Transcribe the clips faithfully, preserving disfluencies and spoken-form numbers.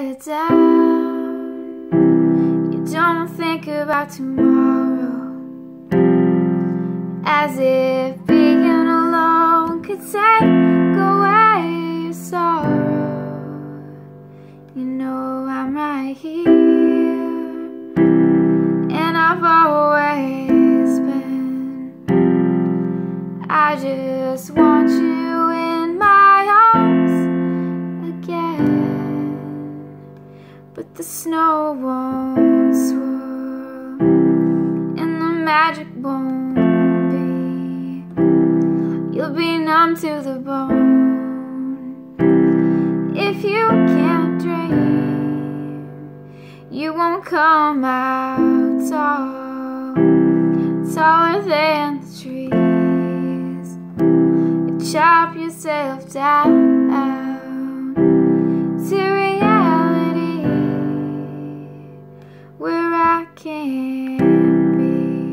head down. You don't think about tomorrow, as if being alone could take away your sorrow. You know I'm right here, and I've always been. I just want you in my arms again, but the snow won't swirl and the magic won't be. You'll be numb to the bone. If you can't dream, you won't come out tall, taller than the trees. You chop yourself down to reality, where I can't be.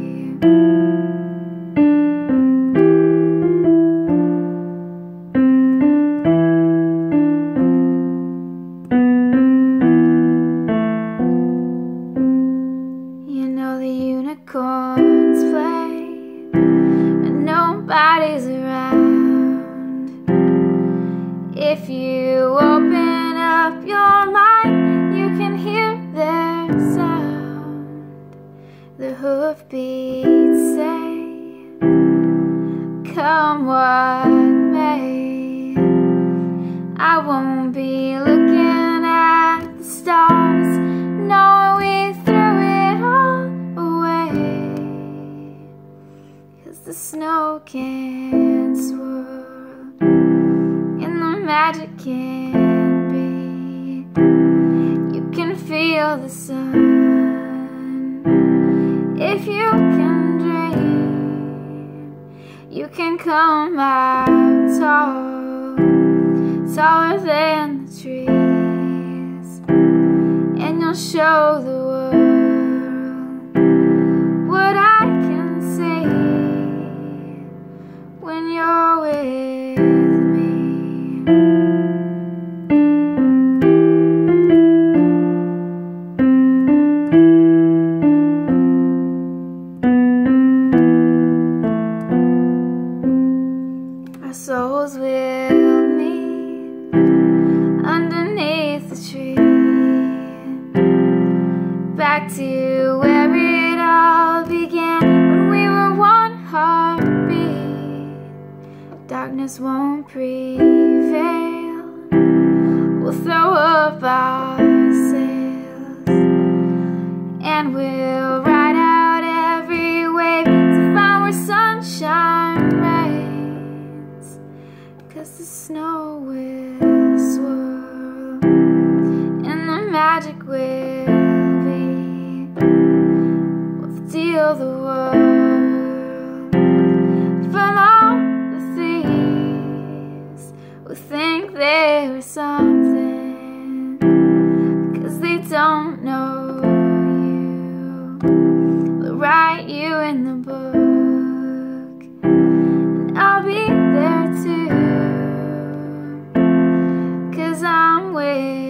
You know the unicorns play when nobody's around. If you open up your mind, you can hear their sound. The hoofbeats say, come what may, I won't be looking at the stars, knowing we threw it all away. 'Cause the snow can't swirl and the magic can't be. You can feel the sun if you can dream. You can come out tall, taller than the trees, and you'll show the world what I can see when you're with me. Our souls will meet underneath the tree, back to where it all began, when we were one heartbeat. Darkness won't prevail, we'll throw up our sails, and we'll ride out every wave to find where sunshine reigns. 'Cause the snow will swirl and the magic will be. We'll steal the world from all the thieves who think they're something, 'cause they don't know you. They'll write you in the book, and I'll be there too, 'cause I'm with